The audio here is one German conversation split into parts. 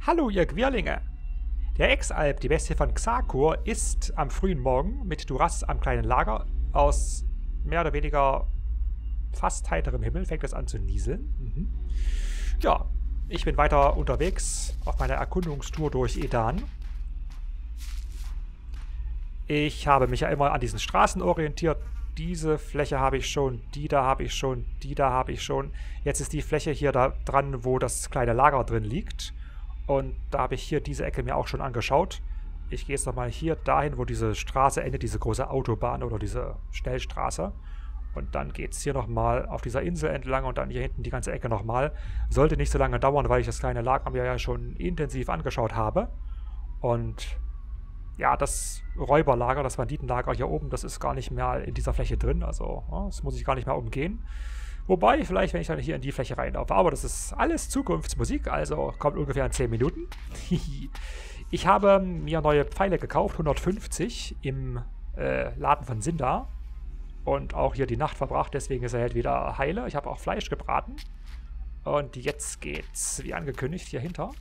Hallo ihr Quirlinge! Der Exalp, die Bestie von Xakur, ist am frühen Morgen mit Duras am kleinen Lager aus mehr oder weniger fast heiterem Himmel, fängt es an zu nieseln. Ja, ich bin weiter unterwegs auf meiner Erkundungstour durch Edan. Ich habe mich ja immer an diesen Straßen orientiert. Diese Fläche habe ich schon, die da habe ich schon, die da habe ich schon. Jetzt ist die Fläche hier da dran, wo das kleine Lager drin liegt. Und da habe ich hier diese Ecke mir auch schon angeschaut. Ich gehe jetzt nochmal hier dahin, wo diese Straße endet, diese große Autobahn oder diese Schnellstraße. Und dann geht es hier nochmal auf dieser Insel entlang und dann hier hinten die ganze Ecke nochmal. Sollte nicht so lange dauern, weil ich das kleine Lager mir ja schon intensiv angeschaut habe. Und ja, das Räuberlager, das Banditenlager hier oben, das ist gar nicht mehr in dieser Fläche drin. Also, ja, das muss ich gar nicht mehr umgehen. Wobei, vielleicht, wenn ich dann hier in die Fläche reinlaufe. Aber das ist alles Zukunftsmusik, also kommt ungefähr in 10 Minuten. Ich habe mir neue Pfeile gekauft, 150 im Laden von Sindar. Und auch hier die Nacht verbracht, deswegen ist er halt wieder heile. Ich habe auch Fleisch gebraten. Und jetzt geht's, wie angekündigt, hier hinter.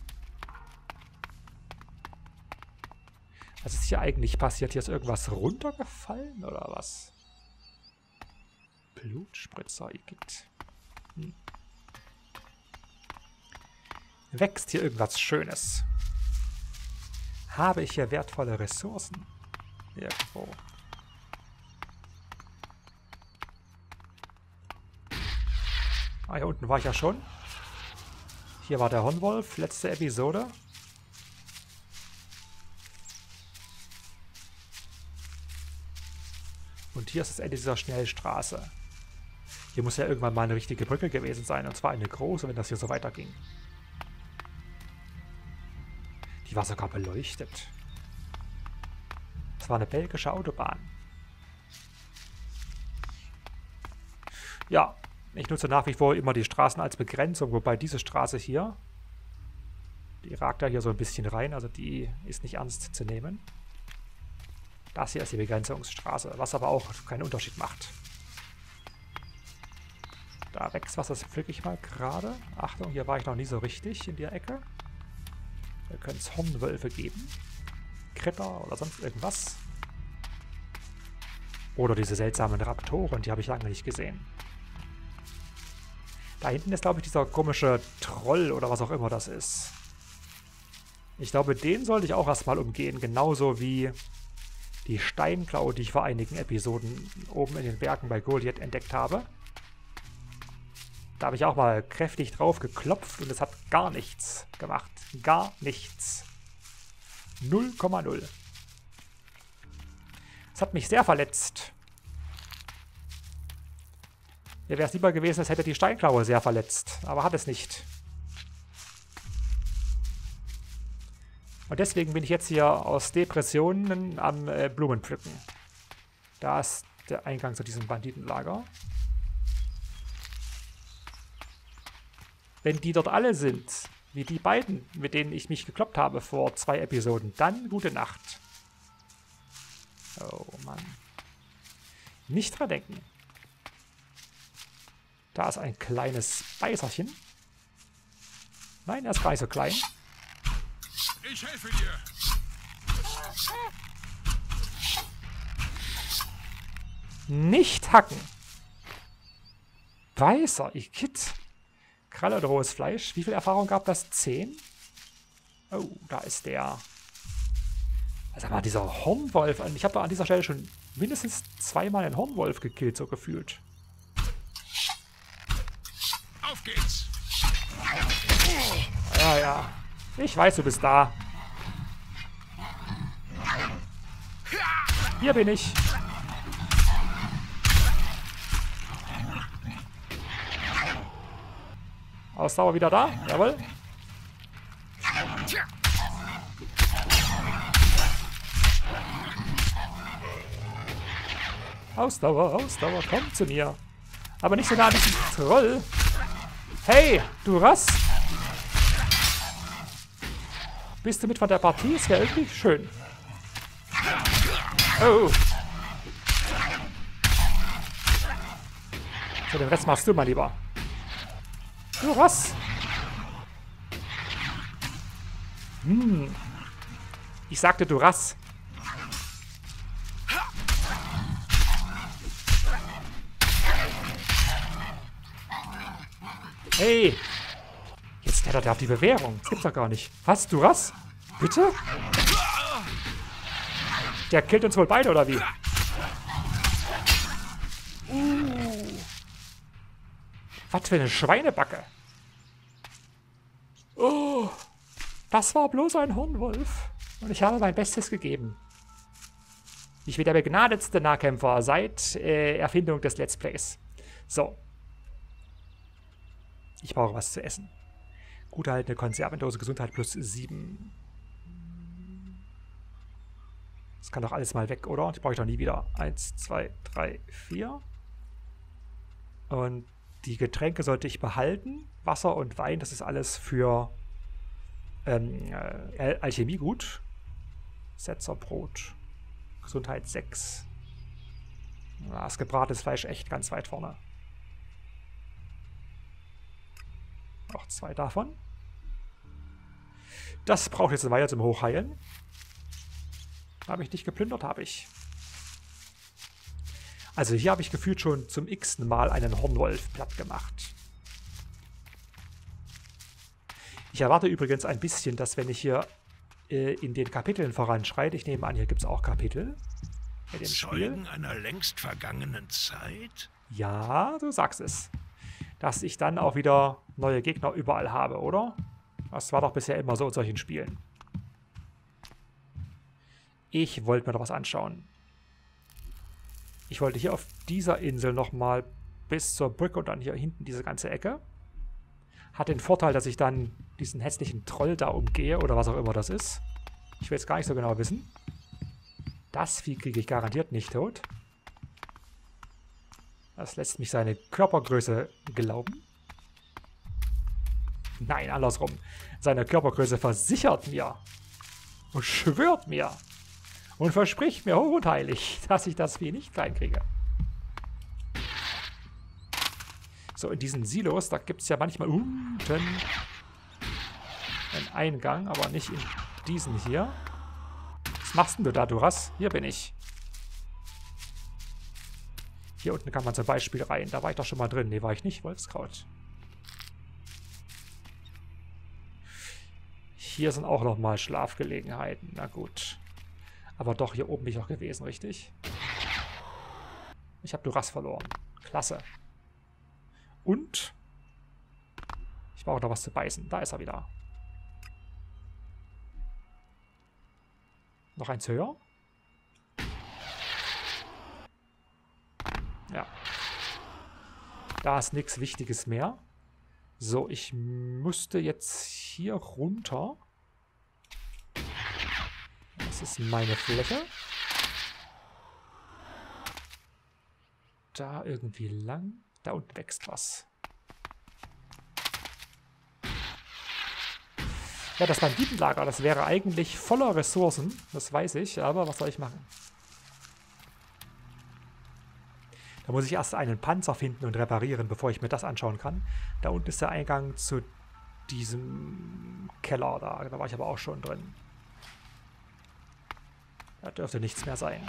Was ist hier eigentlich passiert? Hier ist irgendwas runtergefallen oder was? Blutspritzer, Igitt. Wächst hier irgendwas Schönes? Habe ich hier wertvolle Ressourcen? Irgendwo. Ah, hier unten war ich ja schon. Hier war der Hornwolf, letzte Episode. Und hier ist das Ende dieser Schnellstraße. Hier muss ja irgendwann mal eine richtige Brücke gewesen sein, und zwar eine große, wenn das hier so weiterging. Die war sogar beleuchtet. Das war eine belgische Autobahn. Ja, ich nutze nach wie vor immer die Straßen als Begrenzung, wobei diese Straße hier, die ragt da hier so ein bisschen rein, also die ist nicht ernst zu nehmen. Das hier ist die Begrenzungsstraße, was aber auch keinen Unterschied macht. Da wächst was, das pflücke ich mal gerade. Achtung, hier war ich noch nie so richtig in der Ecke. Da können es Hornwölfe geben. Kritter oder sonst irgendwas. Oder diese seltsamen Raptoren, die habe ich lange nicht gesehen. Da hinten ist, glaube ich, dieser komische Troll oder was auch immer das ist. Ich glaube, den sollte ich auch erstmal umgehen, genauso wie die Steinklaue, die ich vor einigen Episoden oben in den Bergen bei Goliath entdeckt habe. Da habe ich auch mal kräftig drauf geklopft und es hat gar nichts gemacht. Gar nichts. 0,0. Es hat mich sehr verletzt. Mir wäre es lieber gewesen, es hätte die Steinklaue sehr verletzt. Aber hat es nicht. Und deswegen bin ich jetzt hier aus Depressionen am Blumenpflücken. Da ist der Eingang zu diesem Banditenlager. Wenn die dort alle sind, wie die beiden, mit denen ich mich gekloppt habe vor 2 Episoden, dann gute Nacht. Oh Mann. Nicht dran denken. Da ist ein kleines Beißerchen. Nein, er ist gar nicht so klein. Ich helfe dir. Nicht hacken. Weißer, Igitt. Kralle oder rohes Fleisch. Wie viel Erfahrung gab das? 10? Oh, da ist der. Also mal dieser Hornwolf. Ich habe an dieser Stelle schon mindestens 2-mal einen Hornwolf gekillt, so gefühlt. Auf geht's. Ja, ja. Ich weiß, du bist da. Hier bin ich. Ausdauer wieder da. Jawohl. Ausdauer, Ausdauer, komm zu mir. Aber nicht so nah an diesen Troll. Hey, Duras. Bist du mit von der Partie? Es wäre irgendwie schön. Oh. So, den Rest machst du mal lieber. Duras. Ich sagte Duras. Hey! Jetzt klettert er auf die Bewährung. Das gibt's doch gar nicht. Was, Duras? Bitte? Der killt uns wohl beide, oder wie? Was für eine Schweinebacke. Oh, das war bloß ein Hornwolf. Und ich habe mein Bestes gegeben. Ich bin der begnadetste Nahkämpfer seit Erfindung des Let's Plays. So. Ich brauche was zu essen. Gut erhaltene Konservendose, Gesundheit plus 7. Das kann doch alles mal weg, oder? Die brauche ich doch nie wieder. 1, 2, 3, 4. Und die Getränke sollte ich behalten. Wasser und Wein, das ist alles für Alchemie gut. Setzerbrot. Gesundheit 6. Das gebratenes Fleisch echt ganz weit vorne. Auch 2 davon. Das braucht jetzt eine Weile zum Hochheilen. Habe ich nicht geplündert? Habe ich. Also hier habe ich gefühlt schon zum x-ten Mal einen Hornwolf platt gemacht. Ich erwarte übrigens ein bisschen, dass wenn ich hier in den Kapiteln voranschreite, ich nehme an, hier gibt es auch Kapitel mit dem Zeugen Spiel. einer längst vergangenen Zeit? Ja, du sagst es. Dass ich dann auch wieder neue Gegner überall habe, oder? Das war doch bisher immer so in solchen Spielen. Ich wollte mir doch was anschauen. Ich wollte hier auf dieser Insel nochmal bis zur Brücke und dann hier hinten diese ganze Ecke. Hat den Vorteil, dass ich dann diesen hässlichen Troll da umgehe oder was auch immer das ist. Ich will es gar nicht so genau wissen. Das Vieh kriege ich garantiert nicht tot. Das lässt mich seine Körpergröße glauben. Nein, andersrum. Seine Körpergröße versichert mir und schwört mir und verspricht mir hoch und heilig, dass ich das Vieh nicht klein kriege. So, in diesen Silos, da gibt es ja manchmal unten einen Eingang, aber nicht in diesen hier. Was machst denn du da, Duras? Hier bin ich. Hier unten kann man zum Beispiel rein. Da war ich doch schon mal drin. Ne, war ich nicht. Wolfskraut. Hier sind auch nochmal Schlafgelegenheiten. Na gut. Aber doch, hier oben bin ich auch gewesen, richtig? Ich habe Duras verloren. Klasse. Und ich brauche noch was zu beißen. Da ist er wieder. Noch eins höher. Ja. Da ist nichts Wichtiges mehr. So, ich müsste jetzt hier runter. Das ist meine Fläche. Da irgendwie lang. Da unten wächst was. Ja, das Banditenlager, das wäre eigentlich voller Ressourcen. Das weiß ich, aber was soll ich machen? Da muss ich erst einen Panzer finden und reparieren, bevor ich mir das anschauen kann. Da unten ist der Eingang zu diesem Keller da. Da war ich aber auch schon drin. Da dürfte nichts mehr sein.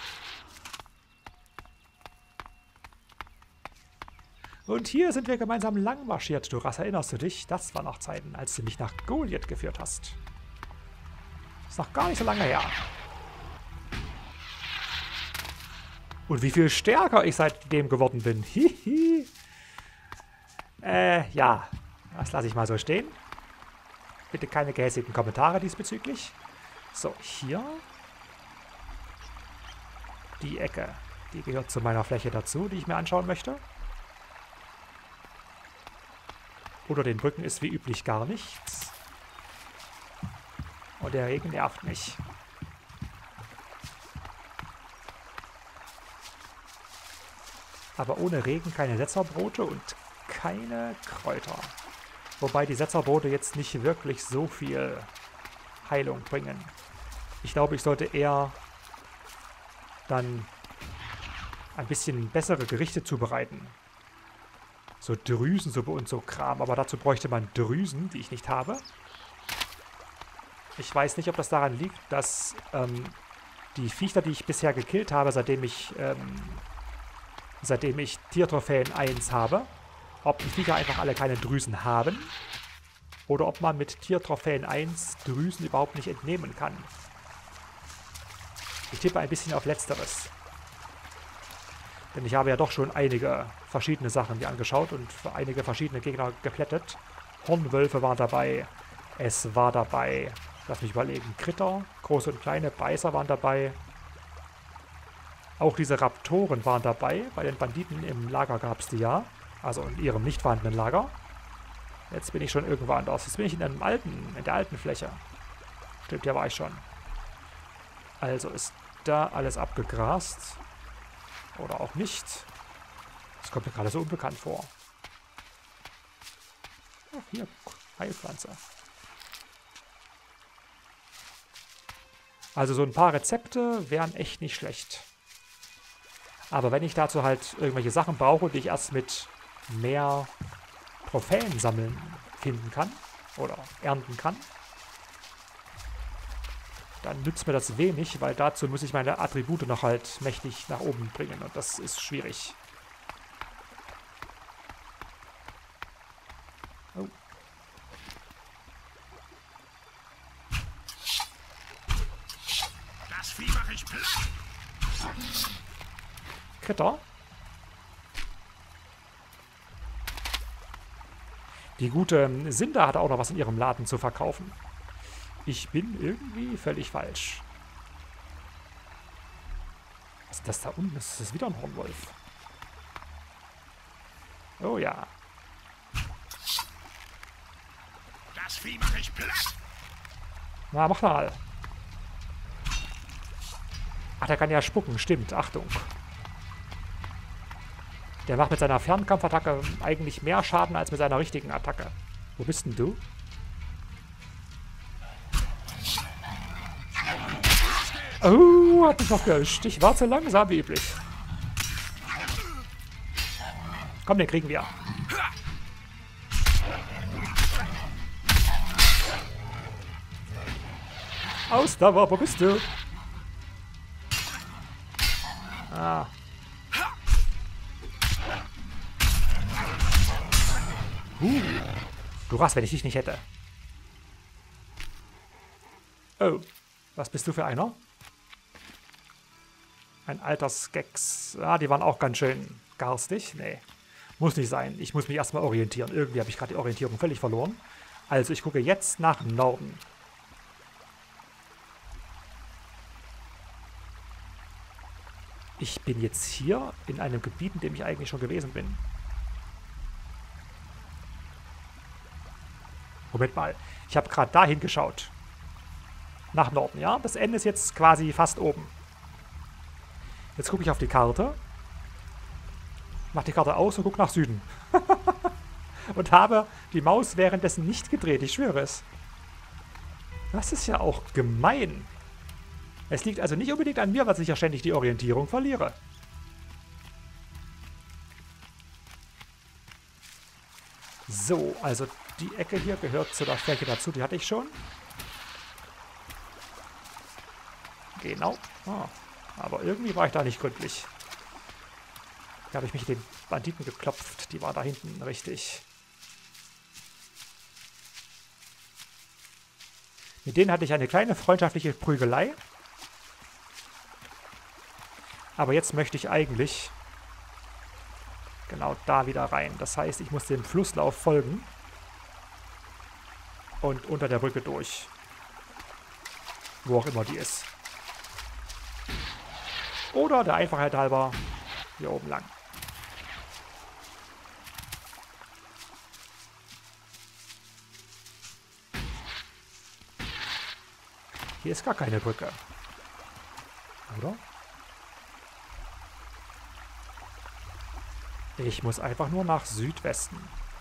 Und hier sind wir gemeinsam lang marschiert. Duras, erinnerst du dich? Das war noch Zeiten, als du mich nach Goliath geführt hast. Ist noch gar nicht so lange her. Und wie viel stärker ich seitdem geworden bin. Hihi. Ja. Das lasse ich mal so stehen. Bitte keine gehässigen Kommentare diesbezüglich. So, hier. Die Ecke. Die gehört zu meiner Fläche dazu, die ich mir anschauen möchte. Unter den Brücken ist wie üblich gar nichts. Und der Regen nervt mich. Aber ohne Regen keine Setzerbrote und keine Kräuter. Wobei die Setzerbrote jetzt nicht wirklich so viel Heilung bringen. Ich glaube, ich sollte eher dann ein bisschen bessere Gerichte zubereiten. So Drüsensuppe und so Kram. Aber dazu bräuchte man Drüsen, die ich nicht habe. Ich weiß nicht, ob das daran liegt, dass die Viecher, die ich bisher gekillt habe, seitdem ich Tiertrophäen 1 habe, ob die Viecher einfach alle keine Drüsen haben oder ob man mit Tiertrophäen 1 Drüsen überhaupt nicht entnehmen kann. Ich tippe ein bisschen auf Letzteres. Denn ich habe ja doch schon einige verschiedene Sachen mir angeschaut und einige verschiedene Gegner geplättet. Hornwölfe waren dabei. Es war dabei, lass mich überlegen, Kritter, große und kleine, Beißer waren dabei. Auch diese Raptoren waren dabei. Bei den Banditen im Lager gab es die ja. Also in ihrem nicht vorhandenen Lager. Jetzt bin ich schon irgendwo anders. Jetzt bin ich in der alten Fläche. Stimmt, hier war ich schon. Also ist da alles abgegrast. Oder auch nicht. Das kommt mir gerade so unbekannt vor. Ach, hier, Heilpflanze. Also so ein paar Rezepte wären echt nicht schlecht. Aber wenn ich dazu halt irgendwelche Sachen brauche, die ich erst mit mehr Trophäen sammeln finden kann oder ernten kann, dann nützt mir das wenig, weil dazu muss ich meine Attribute noch halt mächtig nach oben bringen und das ist schwierig. Oh. Das Vieh mache ich platt. Kritter. Die gute Sinda hat auch noch was in ihrem Laden zu verkaufen. Ich bin irgendwie völlig falsch. Was ist das da unten? Das ist wieder ein Hornwolf. Oh ja. Das Vieh mache ich platt. Na, mach mal. Ach, der kann ja spucken. Stimmt. Achtung. Der macht mit seiner Fernkampfattacke eigentlich mehr Schaden als mit seiner richtigen Attacke. Wo bist denn du? Oh, hat mich noch geischt. Ich war zu langsam wie üblich. Komm, den kriegen wir. Ausdauer, wo bist du? Ah. Du rast, wenn ich dich nicht hätte. Oh, was bist du für einer? Ein alter Skex. Ah, die waren auch ganz schön garstig. Nee, muss nicht sein. Ich muss mich erstmal orientieren. Irgendwie habe ich gerade die Orientierung völlig verloren. Also, ich gucke jetzt nach Norden. Ich bin jetzt hier in einem Gebiet, in dem ich eigentlich schon gewesen bin. Moment mal, ich habe gerade dahin geschaut. Nach Norden, ja? Das Ende ist jetzt quasi fast oben. Jetzt gucke ich auf die Karte. Mach die Karte aus und gucke nach Süden. Und habe die Maus währenddessen nicht gedreht, ich schwöre es. Das ist ja auch gemein. Es liegt also nicht unbedingt an mir, weil ich ja ständig die Orientierung verliere. So, also die Ecke hier gehört zu der Fläche dazu, die hatte ich schon. Genau. Ah, aber irgendwie war ich da nicht gründlich. Da habe ich mich den Banditen geklopft, die war da hinten richtig. Mit denen hatte ich eine kleine freundschaftliche Prügelei. Aber jetzt möchte ich eigentlich genau da wieder rein. Das heißt, ich muss dem Flusslauf folgen. Und unter der Brücke durch. Wo auch immer die ist. Oder der Einfachheit halber hier oben lang. Hier ist gar keine Brücke. Oder? Ich muss einfach nur nach Südwesten.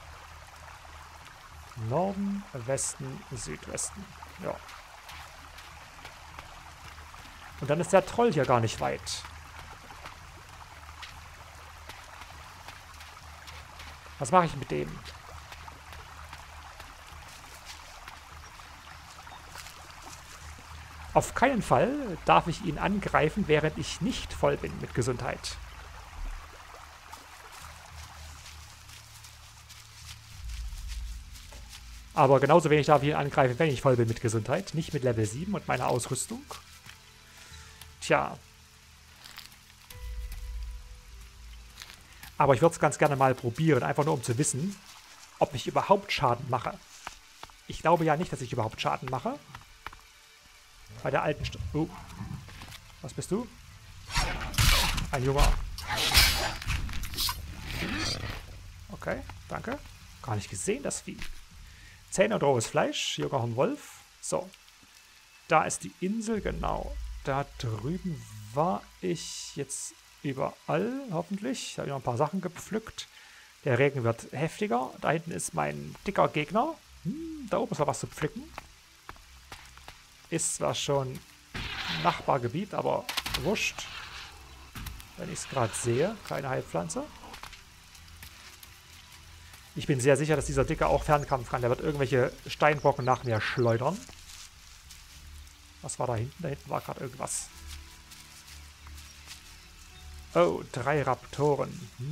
Norden, Westen, Südwesten. Ja. Und dann ist der Troll hier gar nicht weit. Was mache ich mit dem? Auf keinen Fall darf ich ihn angreifen, während ich nicht voll bin mit Gesundheit. Aber genauso wenig darf ich ihn angreifen, wenn ich voll bin mit Gesundheit. Nicht mit Level 7 und meiner Ausrüstung. Tja. Aber ich würde es ganz gerne mal probieren, einfach nur um zu wissen, ob ich überhaupt Schaden mache. Ich glaube ja nicht, dass ich überhaupt Schaden mache. Bei der alten Oh. Was bist du? Ein Junger. Okay, danke. Gar nicht gesehen, das Vieh. Zähne und rohes Fleisch. Junger Wolf. So. Da ist die Insel, genau. Da drüben war ich jetzt überall, hoffentlich. Da habe ich noch ein paar Sachen gepflückt. Der Regen wird heftiger. Da hinten ist mein dicker Gegner. Da oben ist noch was zu pflücken. Ist zwar schon Nachbargebiet, aber wurscht. Wenn ich es gerade sehe. Keine Heilpflanze. Ich bin sehr sicher, dass dieser Dicke auch Fernkampf kann. Der wird irgendwelche Steinbrocken nach mir schleudern. Was war da hinten? Da hinten war gerade irgendwas. Oh, 3 Raptoren.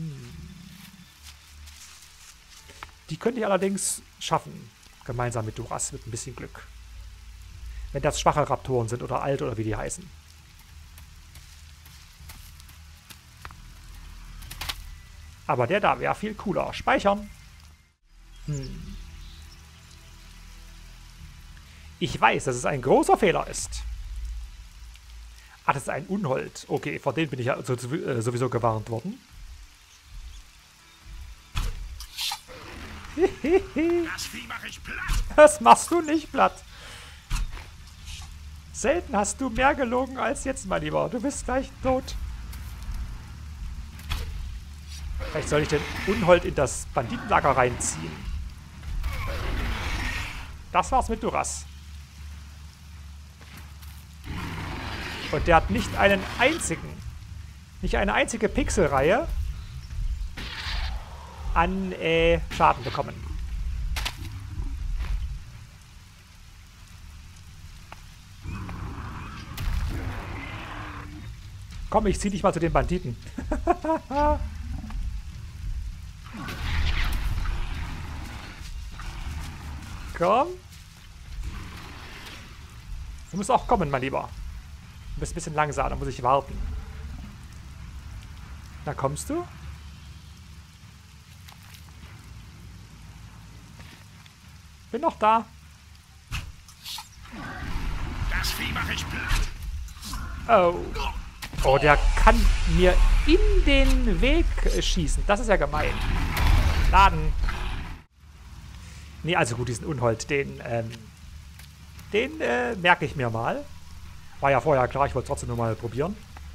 Die könnte ich allerdings schaffen. Gemeinsam mit Duras, mit ein bisschen Glück. Wenn das schwache Raptoren sind oder alt oder wie die heißen. Aber der da wäre viel cooler. Speichern. Ich weiß, dass es ein großer Fehler ist. Ah, das ist ein Unhold. Okay, vor dem bin ich ja sowieso gewarnt worden. Das Vieh mache ich platt. Das machst du nicht platt. Selten hast du mehr gelogen als jetzt, mein Lieber. Du bist gleich tot. Vielleicht soll ich den Unhold in das Banditenlager reinziehen. Das war's mit Duras. Und der hat nicht eine einzige Pixelreihe an Schaden bekommen. Komm, ich zieh dich mal zu den Banditen. Komm. Du musst auch kommen, mein Lieber. Du bist ein bisschen langsam, da muss ich warten. Da kommst du? Bin noch da. Das Vieh mache ich platt. Oh. Oh, der kann mir in den Weg schießen. Das ist ja gemein. Laden. Nee, also gut, diesen Unhold, den merke ich mir mal. War ja vorher klar, ich wollte trotzdem nur mal probieren.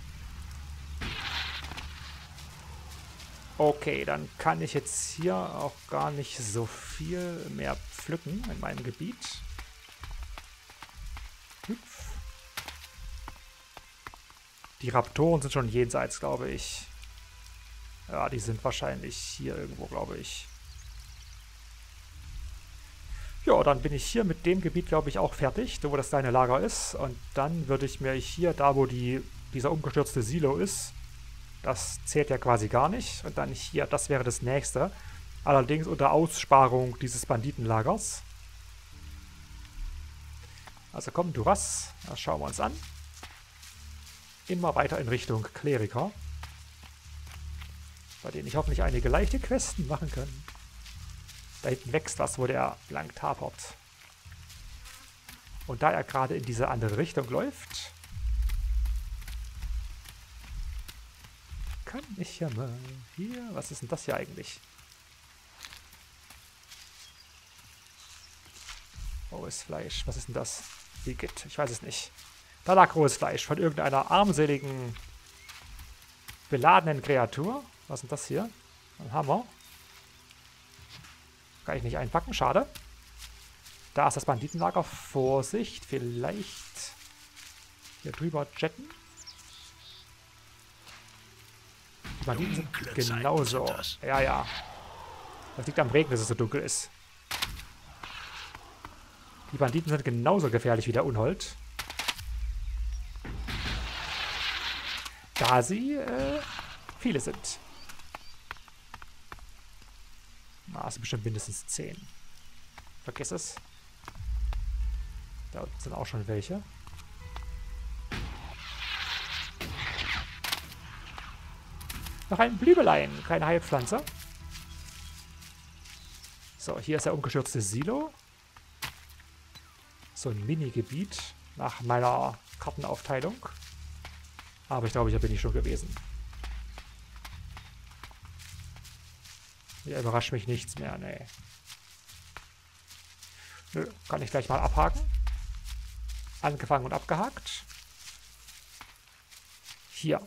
Okay, dann kann ich jetzt hier auch gar nicht so viel mehr pflücken in meinem Gebiet. Hüpf. Die Raptoren sind schon jenseits, glaube ich. Ja, die sind wahrscheinlich hier irgendwo, glaube ich. Ja, dann bin ich hier mit dem Gebiet, glaube ich, auch fertig, wo das kleine Lager ist. Und dann würde ich mir hier, da wo dieser umgestürzte Silo ist, das zählt ja quasi gar nicht. Und dann hier, das wäre das nächste. Allerdings unter Aussparung dieses Banditenlagers. Also komm, Duras, das schauen wir uns an. Immer weiter in Richtung Kleriker. Bei denen ich hoffentlich einige leichte Questen machen kann. Da hinten wächst was, wo der lang tapert. Und da er gerade in diese andere Richtung läuft, kann ich ja mal hier... Was ist denn das hier eigentlich? Rohes Fleisch. Was ist denn das? Igitt. Ich weiß es nicht. Da lag rohes Fleisch von irgendeiner armseligen, beladenen Kreatur. Was ist denn das hier? Ein Hammer. Kann ich nicht einpacken, schade. Da ist das Banditenlager. Vorsicht, vielleicht hier drüber jetten. Die Banditen sind genauso. Ja, ja. Das liegt am Regen, dass es so dunkel ist. Die Banditen sind genauso gefährlich wie der Unhold. Da sie viele sind. Na, es sind bestimmt mindestens 10. Vergiss es. Da sind auch schon welche. Noch ein Blübelein, keine Heilpflanze. So, hier ist der umgeschürzte Silo. So ein Mini-Gebiet nach meiner Kartenaufteilung. Aber ich glaube, hier bin ich schon gewesen. Hier überrascht mich nichts mehr, nee. Nö, kann ich gleich mal abhaken. Angefangen und abgehakt. Hier.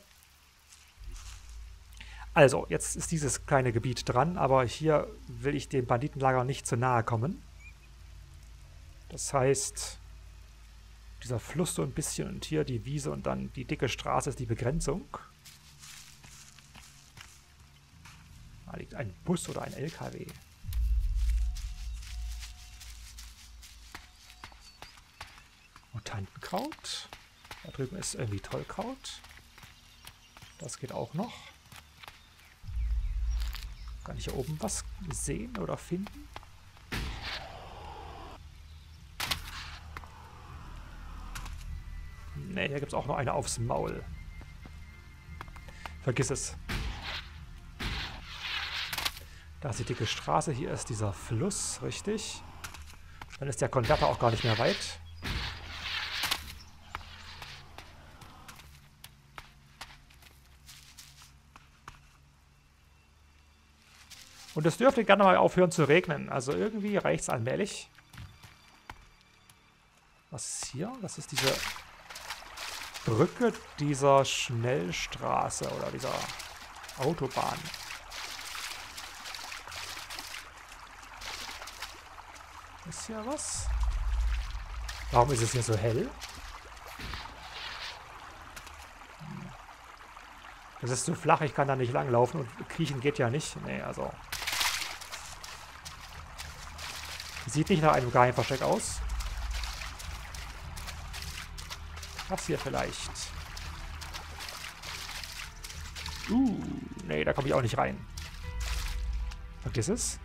Also, jetzt ist dieses kleine Gebiet dran, aber hier will ich dem Banditenlager nicht zu nahe kommen. Das heißt, dieser Fluss so ein bisschen und hier die Wiese und dann die dicke Straße ist die Begrenzung. Da liegt ein Bus oder ein LKW. Mutantenkraut. Da drüben ist irgendwie Tollkraut. Das geht auch noch. Kann ich hier oben was sehen oder finden? Ne, hier gibt es auch noch eine aufs Maul. Vergiss es. Da ist die dicke Straße, hier ist dieser Fluss, richtig. Dann ist der Konverter auch gar nicht mehr weit. Und es dürfte gerne mal aufhören zu regnen. Also irgendwie reicht es allmählich. Was ist hier? Das ist diese Brücke dieser Schnellstraße oder dieser Autobahn. Ist hier was? Warum ist es hier so hell? Das ist zu flach, ich kann da nicht langlaufen und kriechen geht ja nicht. Nee, also. Sieht nicht nach einem Geheimversteck aus. Was hier vielleicht? Nee, da komme ich auch nicht rein. Vergiss es.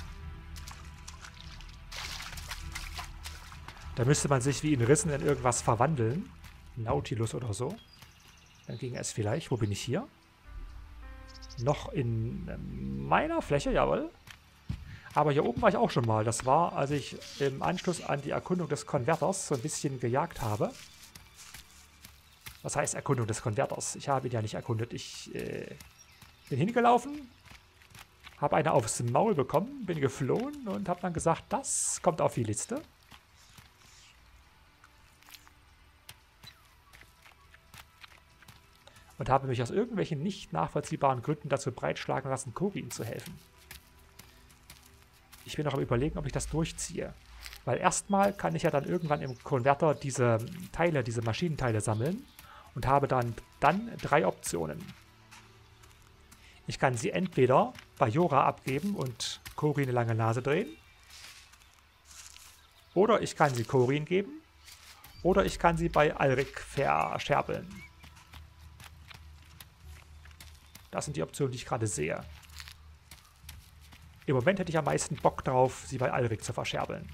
Da müsste man sich wie in Rissen in irgendwas verwandeln. Nautilus oder so. Dann ging es vielleicht. Wo bin ich hier? Noch in meiner Fläche, jawohl. Aber hier oben war ich auch schon mal. Das war, als ich im Anschluss an die Erkundung des Konverters so ein bisschen gejagt habe. Was heißt Erkundung des Konverters? Ich habe ihn ja nicht erkundet. Ich bin hingelaufen, habe eine aufs Maul bekommen, bin geflohen und habe dann gesagt, das kommt auf die Liste. Und habe mich aus irgendwelchen nicht nachvollziehbaren Gründen dazu breitschlagen lassen, Korin zu helfen. Ich bin noch am Überlegen, ob ich das durchziehe. Weil erstmal kann ich ja dann irgendwann im Konverter diese Teile, diese Maschinenteile sammeln und habe dann 3 Optionen. Ich kann sie entweder bei Jora abgeben und Korin eine lange Nase drehen. Oder ich kann sie Korin geben. Oder ich kann sie bei Alrik verscherbeln. Das sind die Optionen, die ich gerade sehe. Im Moment hätte ich am meisten Bock drauf, sie bei Alrik zu verscherbeln.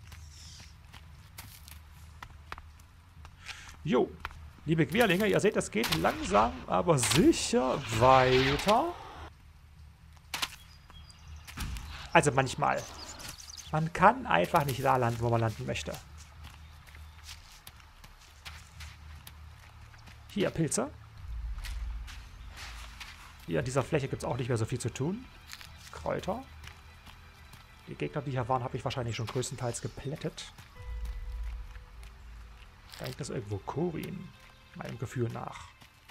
Jo, liebe Querlinge, ihr seht, es geht langsam, aber sicher weiter. Also manchmal. Man kann einfach nicht da landen, wo man landen möchte. Hier, Pilze. Hier an dieser Fläche gibt es auch nicht mehr so viel zu tun. Kräuter. Die Gegner, die hier waren, habe ich wahrscheinlich schon größtenteils geplättet. Da hängt das irgendwo Korin, meinem Gefühl nach.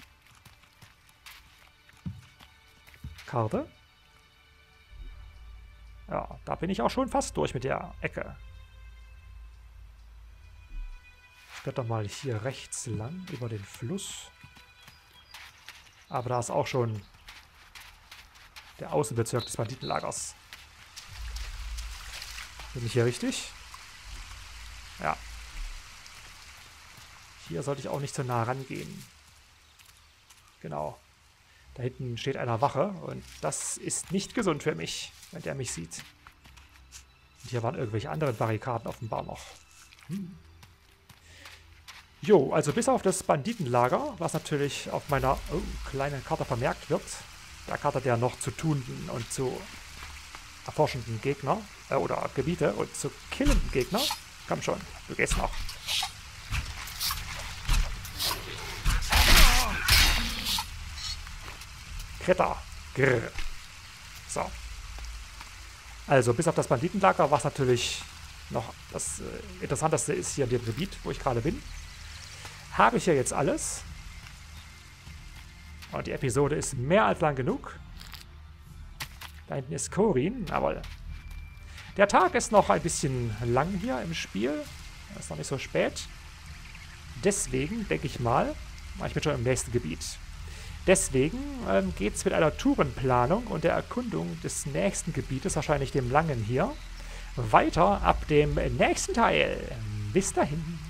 Karte. Ja, da bin ich auch schon fast durch mit der Ecke. Ich werde doch mal hier rechts lang über den Fluss. Aber da ist auch schon der Außenbezirk des Banditenlagers. Bin ich hier richtig? Ja. Hier sollte ich auch nicht zu nah rangehen. Genau. Da hinten steht einer Wache und das ist nicht gesund für mich, wenn der mich sieht. Und hier waren irgendwelche anderen Barrikaden offenbar noch. Jo, also bis auf das Banditenlager, was natürlich auf meiner kleinen Karte vermerkt wird, der Karte der noch zu tunenden und zu erforschenden Gegner, oder Gebiete und zu killenden Gegner. Komm schon, du gehst noch. Kritter. Grrr. So. Also, bis auf das Banditenlager, was natürlich noch das Interessanteste ist hier in dem Gebiet, wo ich gerade bin, habe ich hier jetzt alles. Und die Episode ist mehr als lang genug. Da hinten ist Corin, aber der Tag ist noch ein bisschen lang hier im Spiel. Er ist noch nicht so spät. Deswegen denke ich mal, ich bin schon im nächsten Gebiet. Deswegen geht es mit einer Tourenplanung und der Erkundung des nächsten Gebietes, wahrscheinlich dem langen hier, weiter ab dem nächsten Teil. Bis dahin.